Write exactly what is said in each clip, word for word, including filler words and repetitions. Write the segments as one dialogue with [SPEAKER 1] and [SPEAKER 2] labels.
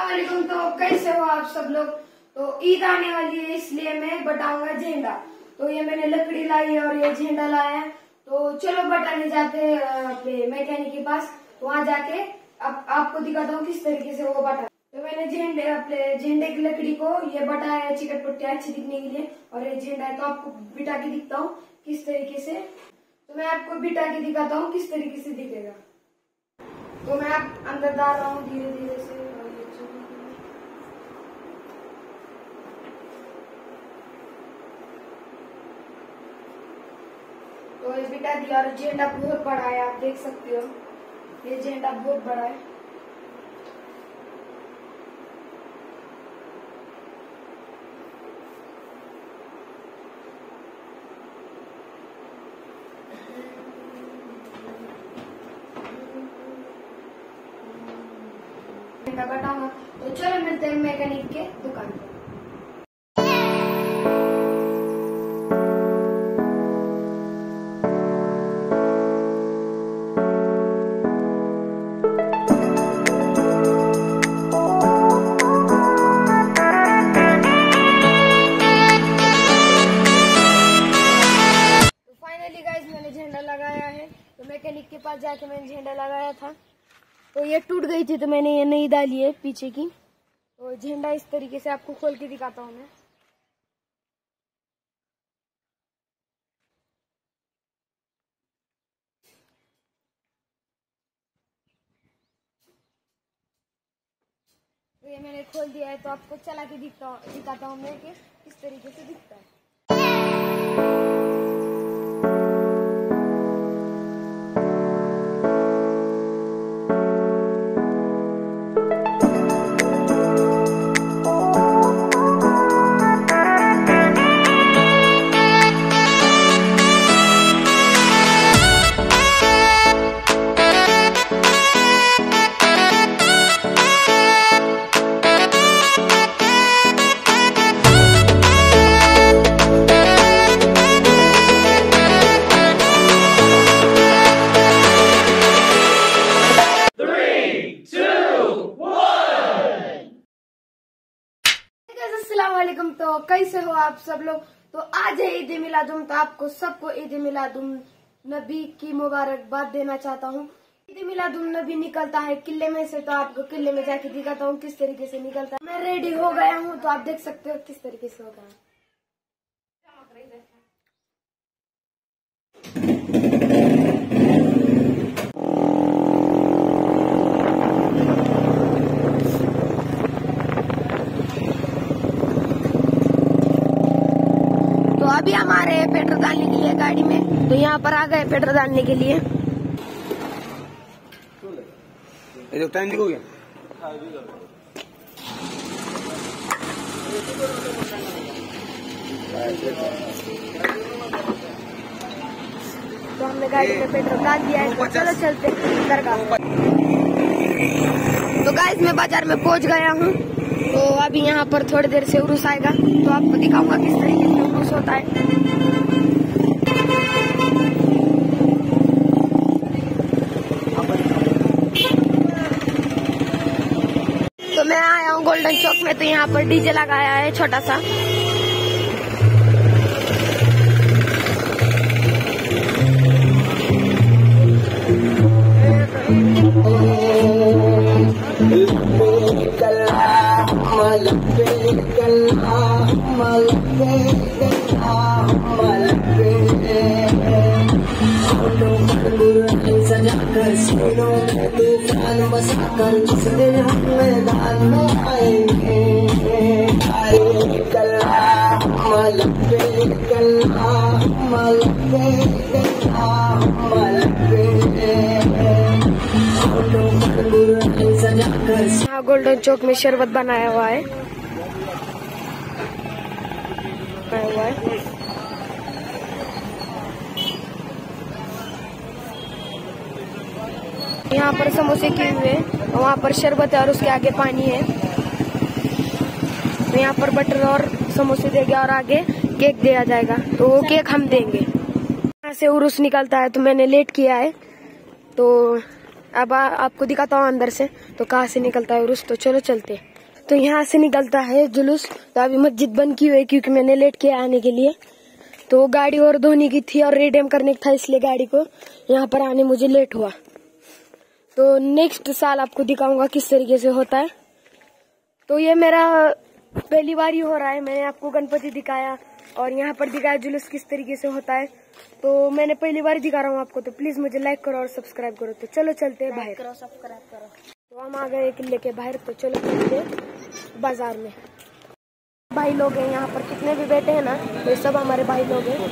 [SPEAKER 1] अस्सलामुअलैकुम। तो कैसे हो आप सब लोग। तो ईद आने वाली है इसलिए मैं बटाऊंगा झंडा। तो ये मैंने लकड़ी लाई है और ये झंडा लाया है। तो चलो बटाने जाते हैं अपने मैकेनिक के पास। वहाँ जाके आप, आपको दिखाता हूँ किस तरीके से वो बटा। तो मैंने झंडे अपने झंडे की लकड़ी को ये बटाया है चिकट पट्टी अच्छी दिखने के लिए। और ये झंडा है तो आपको बिठा के दिखता हूँ किस तरीके से। तो मैं आपको बिठा के दिखाता हूँ किस तरीके से दिखेगा। तो मैं आप अंदर डाल रहा हूँ धीरे धीरे से। तो ये बिठा दिया और झंडा बहुत बड़ा है, आप देख सकते हो ये झंडा बहुत बड़ा है। झंडा बटाऊंगा। तो चलो मिलते हैं मैकेनिक के दुकान पर। मैंने झंडा लगाया है। तो मैकेनिक के पास जाके मैंने झंडा लगाया था तो ये टूट गई थी, तो मैंने ये नई डाली है पीछे की। तो झंडा इस तरीके से आपको खोल के दिखाता हूँ मैं। तो ये मैंने खोल दिया है तो आपको चला के दिखता दिखाता हूँ मैं कि किस तरीके से दिखता है। अस्सलामुअलैकुम। तो कैसे हो आप सब लोग। तो आज है ईद मिलादुन। तो आपको सबको ईद मिलादुन नबी की मुबारकबाद देना चाहता हूँ। ईद मिलादुन नबी निकलता है किले में से, तो आपको किले में जाके दिखाता हूँ किस तरीके से निकलता है। मैं रेडी हो गया हूँ तो आप देख सकते हो किस तरीके से होगा। अभी हमारे पेट्रोल डालने के लिए गाड़ी में, तो यहाँ पर आ गए पेट्रोल डालने के लिए।
[SPEAKER 2] ये टाइम हो गया।
[SPEAKER 1] तो हमने गाड़ी में पेट्रोल डाल दिया है, तो चलो चलते हैं दरगाह। तो गाइस मैं बाजार में पहुंच गया हूँ। तो अभी यहाँ पर थोड़ी देर से उर्स आएगा तो आपको दिखाऊंगा किस तरीके से उर्स होता है। तो मैं आया हूँ गोल्डन चौक में। तो यहाँ पर डीजे लगाया है छोटा सा।
[SPEAKER 3] सजाकर सीनों में तूफान बसाकर जिस दिन हम मैदान में आएंगे। कल्ला मलक पे कल्ला मलक पे मलक पे सजाकर।
[SPEAKER 1] यहाँ गोल्डन चौक में शरबत बनाया हुआ है बनाया हुआ है यहाँ पर समोसे किए हुए और वहाँ पर शरबत है और उसके आगे पानी है। तो यहाँ पर बटर और समोसे देंगे और आगे केक दिया जाएगा। तो वो केक हम देंगे। यहाँ से उर्स निकलता है तो मैंने लेट किया है। तो अब आ, आपको दिखाता हूँ अंदर से तो कहाँ से निकलता है उर्स। तो चलो चलते हैं। तो यहाँ से निकलता है जुलूस। तो अभी मस्जिद बंद की हुई है क्योंकि मैंने लेट किया आने के लिए। तो गाड़ी और धोनी की थी और रिडेम करने का था, इसलिए गाड़ी को यहाँ पर आने मुझे लेट हुआ। तो नेक्स्ट साल आपको दिखाऊंगा किस तरीके से होता है। तो ये मेरा पहली बार ही हो रहा है। मैंने आपको गणपति दिखाया और यहाँ पर दिखाया जुलूस किस तरीके से होता है। तो मैंने पहली बार दिखा रहा हूँ आपको। तो प्लीज मुझे लाइक करो और सब्सक्राइब करो। तो चलो चलते हैं बाहर।
[SPEAKER 4] करो, सब्सक्राइब करो।
[SPEAKER 1] तो हम आ गए किले के बाहर। तो चलो चलते हैं बाजार में। भाई लोग हैं यहाँ पर, कितने भी बैठे हैं ना, ये सब हमारे भाई लोग हैं।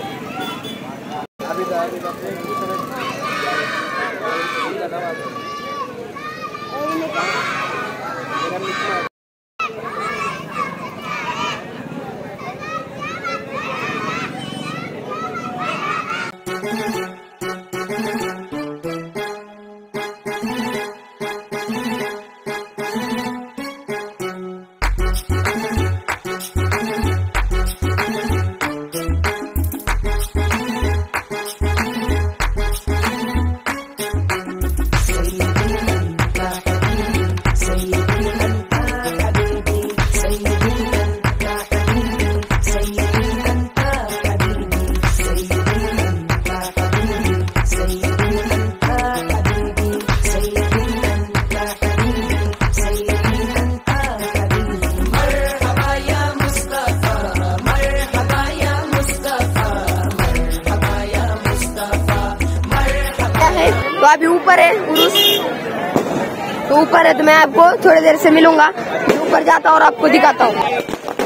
[SPEAKER 1] तो अभी ऊपर है उरुस, तो ऊपर है। तो मैं आपको थोड़ी देर से मिलूंगा, ऊपर जाता हूँ और आपको दिखाता हूँ।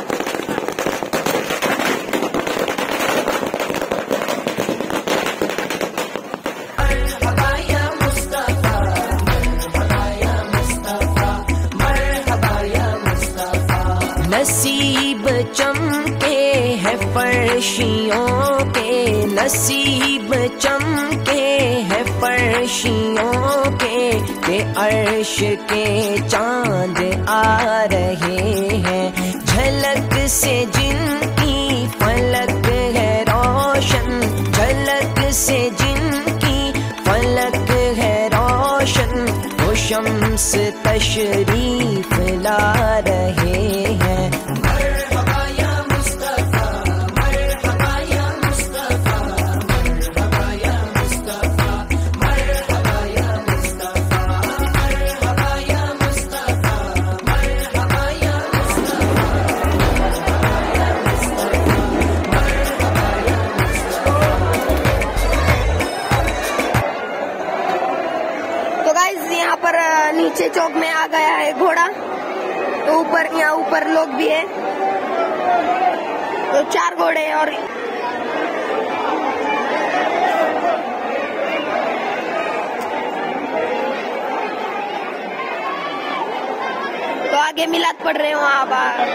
[SPEAKER 3] नसीब चमके है फर्शियों के, नसीब चमके है फर्शियों के, के अर्श के चांद आ रहे हैं। झलक से जिनकी फलक है रोशन, झलक से जिनकी फलक है रोशन, वो शम्स तशरीफ ला रहे हैं।
[SPEAKER 1] यहाँ पर नीचे चौक में आ गया है घोड़ा। तो ऊपर, यहाँ ऊपर लोग भी है। तो चार घोड़े और तो आगे मिलाद पड़ रहे हैं वहाँ बाहर।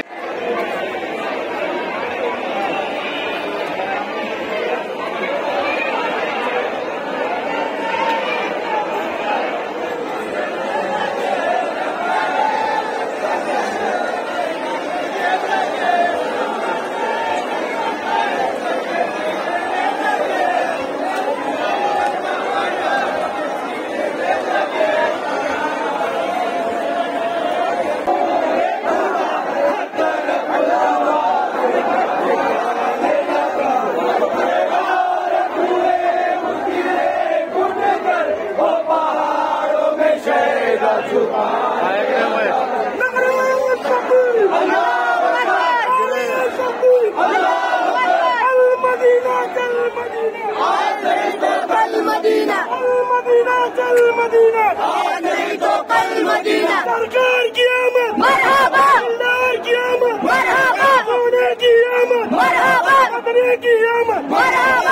[SPEAKER 5] सरकार की आमद, मरहबा, अल्लाह की आमद, मरहबा, सोने की आमद, मरहबा, अपने की आमद, मरहबा।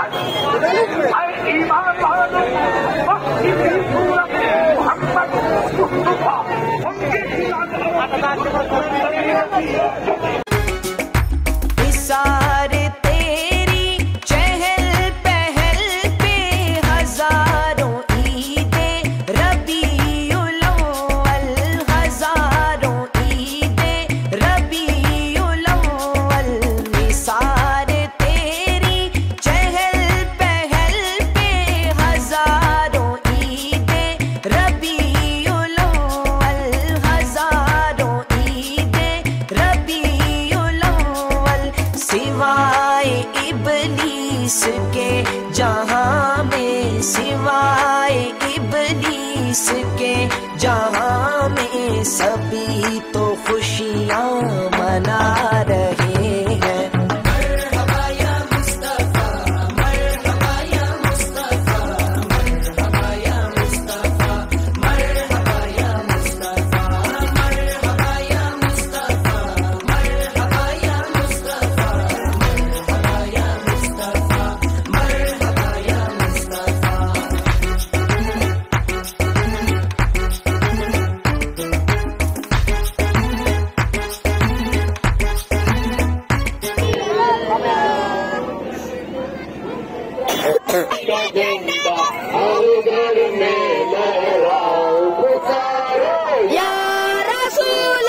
[SPEAKER 5] ईमान वालों वक्त की सूरत मोहम्मद मुस्तफा उनके
[SPEAKER 3] निसार तेरी चहल पहल पे हजारों ईदे रबीउल अव्वल, हजारों ईदे रबीउल अव्वल। निसार तेरी चहल पहल पे हजारों ईदे रबीउल अव्वल, हजारों ईदे रबीउल अव्वल। सिवाय इब्लीस के जहां में, सिवाय इब्लीस के जहां में सभी तो खुशियां मना रहे हैं। मरहबा या मुस्तफा, मरहबा या मुस्तफा, मरहबा या मुस्तफा, मरहबा या मुस्तफा, मरहबा या मुस्तफा, मरहबा या मुस्तफा, मरहबा या मुस्तफा, मरहबा या मुस्तफा। या रसूल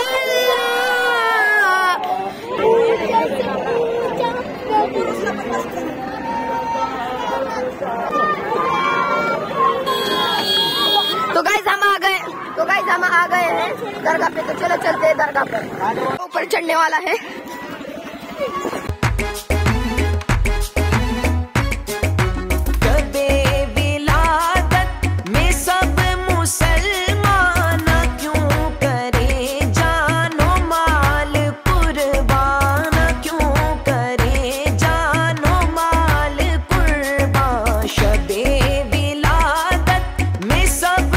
[SPEAKER 1] तो गाइस हम आ गए तो गाइस हम आ गए हैं दरगाह पे। तो चलो चलते हैं दरगाह पर, ऊपर चढ़ने वाला है।
[SPEAKER 3] कबे विलादत में सब मुसलमान क्यों करे जानो माल कुर्बान, क्यों करे जानो माल कुर्बान। शबे विलादत में सब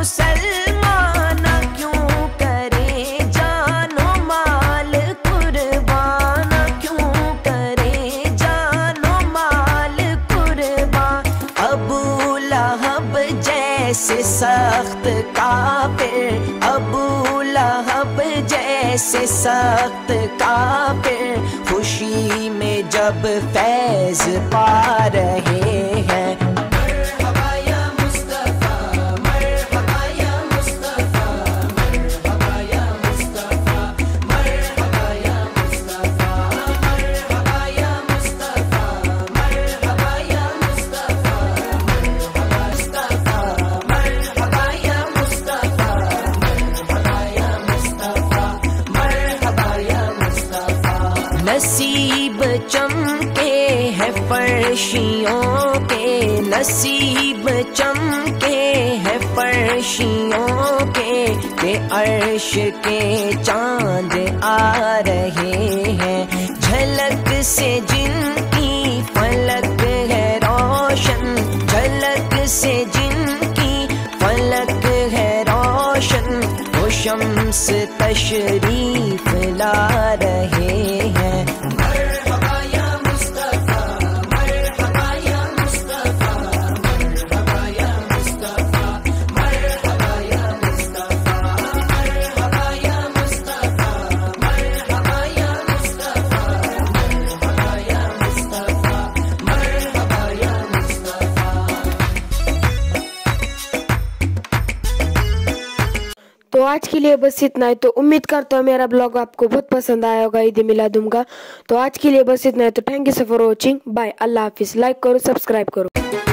[SPEAKER 3] मुसलमान क्यों करे जानो माल कुर्बान, क्यों करे जानो माल कुर्बान। अबू लहब जैसे सख्त काफिर, अबू लहब जैसे सख्त काफिर खुशी में जब फैज पा रहे हैं। मरहबा या मुस्तफा, मरहबा या मुस्तफा, मरहबा या मुस्तफा, मरहबा या मुस्तफा, मरहबा या मुस्तफा, मरहबा या मुस्तफा, मरहबा मुस्तफा, मरहबा या मुस्तफा, मरहबा या मुस्तफा, मरहबा या मुस्तफा। नसीब चमके हैं फर्शियों के, नसीब चमके हैं फर्शियों के, के अर्श के चांद आ रहे हैं। झलक से जिनकी फलक है रोशन, झलक से जिनकी फलक है रोशन, वो शम्स तशरीफ ला रहे हैं। मरहबा या मुस्तफा, मरहबा या मुस्तफा, मरहबा या मुस्तफा, मरहबा या मुस्तफा, मरहबा या मुस्तफा, मरहबा या मुस्तफा, मरहबा या मुस्तफा, मरहबा या मुस्तफा।
[SPEAKER 1] तो आज के लिए बस इतना है। तो उम्मीद करता हूँ मेरा ब्लॉग आपको बहुत पसंद आया होगा ईद मिलादुम का। तो आज के लिए बस इतना है। तो thank you so for watching, bye, अल्लाह हाफिज। लाइक करो, सब्सक्राइब करो।